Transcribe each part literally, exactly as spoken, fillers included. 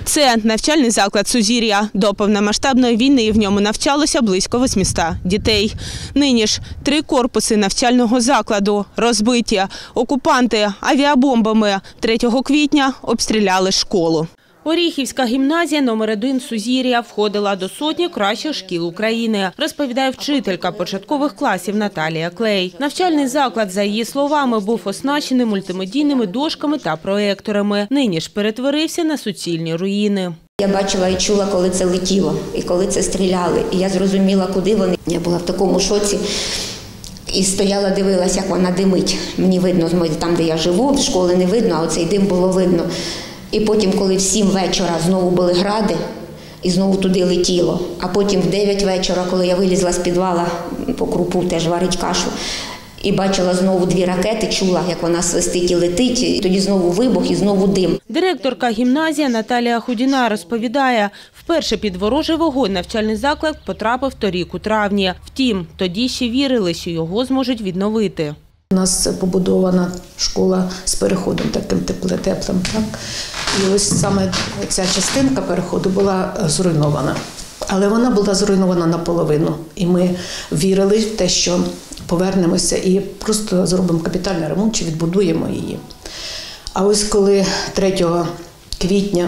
Це навчальний заклад «Сузір'я». До повномасштабної війни в ньому навчалося близько восьмисот дітей. Нині ж три корпуси навчального закладу розбиті. Окупанти авіабомбами третього квітня обстріляли школу. Оріхівська гімназія номер один «Сузір'я» входила до сотні кращих шкіл України, розповідає вчителька початкових класів Наталія Клей. Навчальний заклад, за її словами, був оснащений мультимедійними дошками та проекторами. Нині ж перетворився на суцільні руїни. Я бачила і чула, коли це летіло, і коли це стріляли. І я зрозуміла, куди вони. Я була в такому шоці. І стояла, дивилася, як вона димить. Мені видно, там, де я живу, в школи не видно, а оцей дим було видно. І потім, коли в сім вечора знову були гради, і знову туди летіло. А потім в дев'ять вечора, коли я вилізла з підвала, по крупу теж варить кашу, і бачила знову дві ракети, чула, як вона свистить і летить, і тоді знову вибух і знову дим. Директорка гімназії Наталія Худіна розповідає, вперше під ворожий вогонь навчальний заклад потрапив торік у травні. Втім, тоді ще вірили, що його зможуть відновити. У нас побудована школа з переходом таким теплим, так? І ось саме ця частинка переходу була зруйнована. Але вона була зруйнована наполовину. І ми вірили в те, що повернемося і просто зробимо капітальний ремонт чи відбудуємо її. А ось коли третього квітня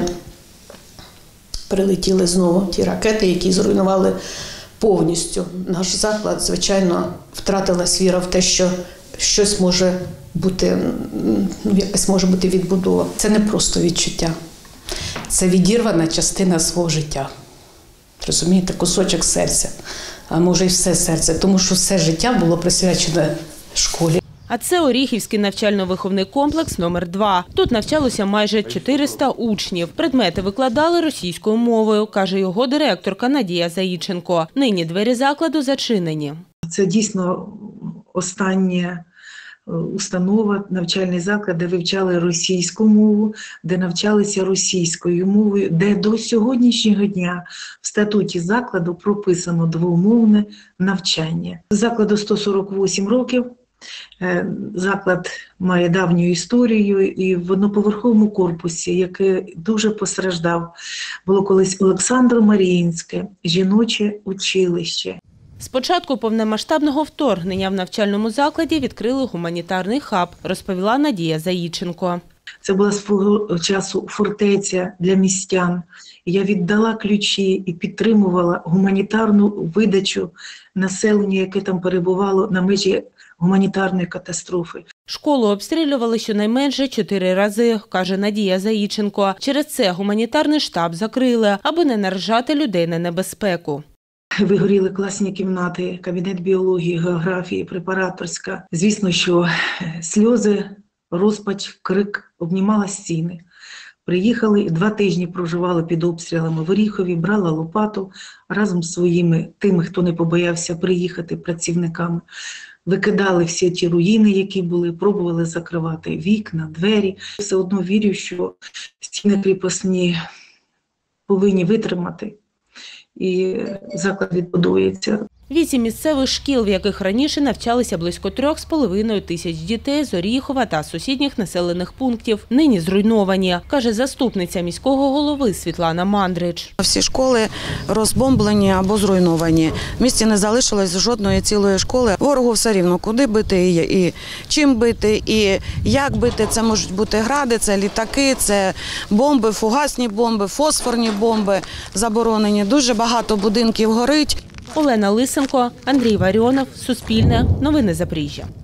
прилетіли знову ті ракети, які зруйнували повністю наш заклад, звичайно, втратилась віра в те, що щось може бути, якась може бути відбудова. Це не просто відчуття, це відірвана частина свого життя. Розумієте, кусочок серця, а може й все серце, тому що все життя було присвячене школі. А це Оріхівський навчально-виховний комплекс номер два. Тут навчалося майже чотириста учнів. Предмети викладали російською мовою, каже його директорка Надія Заїченко. Нині двері закладу зачинені. Це дійсно остання установа, навчальний заклад, де вивчали російську мову, де навчалися російською мовою, де до сьогоднішнього дня в статуті закладу прописано двомовне навчання. Закладу сто сорок вісім років. Заклад має давню історію, і в одноповерховому корпусі, який дуже постраждав, було колись Олександро-Маріїнське жіноче училище. З початку повномасштабного вторгнення в навчальному закладі відкрили гуманітарний хаб, розповіла Надія Заїченко. Це була свого часу фортеця для містян. Я віддала ключі і підтримувала гуманітарну видачу населенню, яке там перебувало на межі гуманітарної катастрофи. Школу обстрілювали щонайменше чотири рази, каже Надія Заїченко. Через це гуманітарний штаб закрили, аби не наражати людей на небезпеку. Вигоріли класні кімнати, кабінет біології, географії, препараторська. Звісно, що сльози, розпач, крик обнімала стіни. Приїхали, два тижні проживали під обстрілами в Оріхові, брала лопату разом з своїми, тими, хто не побоявся приїхати, працівниками. Викидали всі ті руїни, які були, пробували закривати вікна, двері. Все одно вірю, що стіни кріпосні повинні витримати. І заклад відбудується. Вісім місцевих шкіл, в яких раніше навчалися близько трьох з половиною тисяч дітей з Оріхова та сусідніх населених пунктів, нині зруйновані, каже заступниця міського голови Світлана Мандрич. Всі школи розбомблені або зруйновані. В місті не залишилось жодної цілої школи. Ворогу все рівно, куди бити і чим бити, і як бити. Це можуть бути гради, це літаки, це бомби, фугасні бомби, фосфорні бомби заборонені. Дуже багато будинків горить. Олена Лисенко, Андрій Варіонов, Суспільне, Новини Запоріжжя.